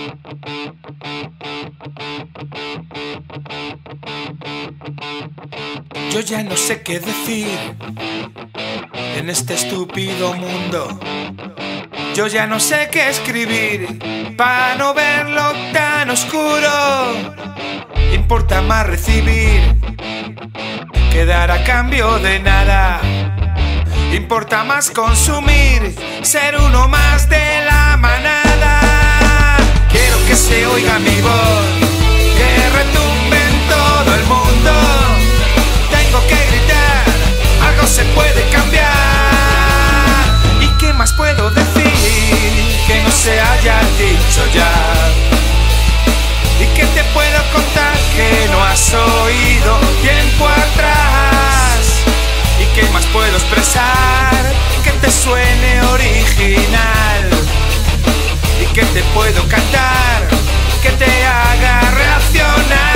Yo ya no sé qué decir en este estúpido mundo. Yo ya no sé qué escribir para no verlo tan oscuro. Importa más recibir que dar a cambio de nada. Importa más consumir, ser uno más de la manada. Quiero que se oiga mi voz, que retumbe en todo el mundo. Tengo que gritar, algo se puede cambiar. ¿Y qué más puedo decir que no se haya dicho ya? ¿Y qué te puedo contar que no has oído tiempo atrás? ¿Y qué más puedo expresar que te suene original? ¿Y qué te puedo cantar que te haga reaccionar?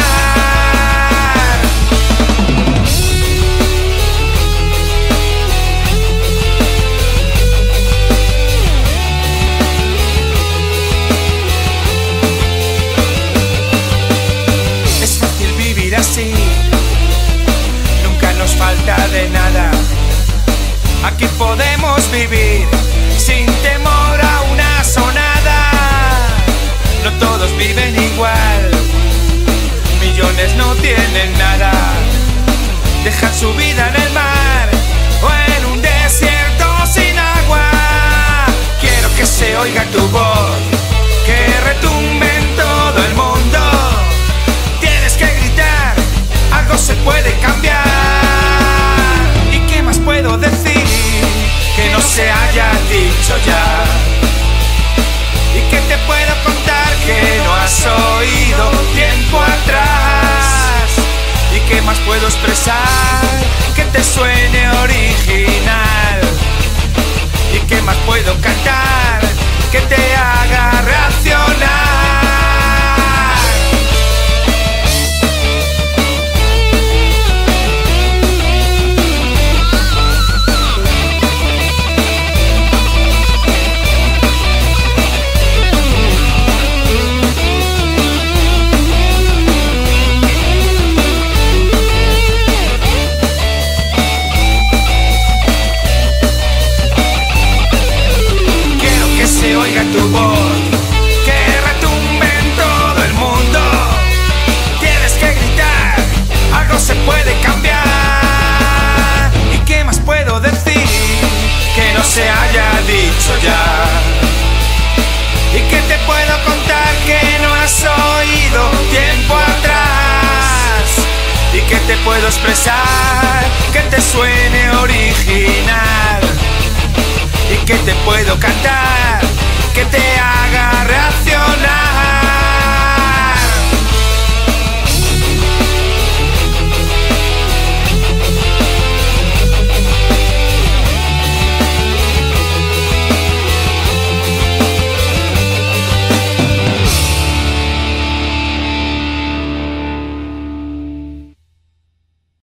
Es fácil vivir así, nunca nos falta de nada. Aquí podemos vivir sin temor a una sonada. No todos viven igual, millones no tienen nada. Dejan su vida en el mar o en un desierto sin agua. Quiero que se oiga tu voz, que retumbe en todo el mundo. Tienes que gritar, algo se puede cambiar. ¿Y qué más puedo decir que no se haya dicho ya? ¿Y qué te puedo contar que no has oído tiempo atrás? ¿Y qué más puedo expresar que te suene original? ¿Y qué más puedo cantar que te haga reaccionar? Se oiga tu voz, que retumbe en todo el mundo. Tienes que gritar, algo se puede cambiar. ¿Y qué más puedo decir que no se haya dicho ya? ¿Y qué te puedo contar que no has oído tiempo atrás? ¿Y qué te puedo expresar que te suene original? ¿Y qué te puedo cantar que te haga reaccionar?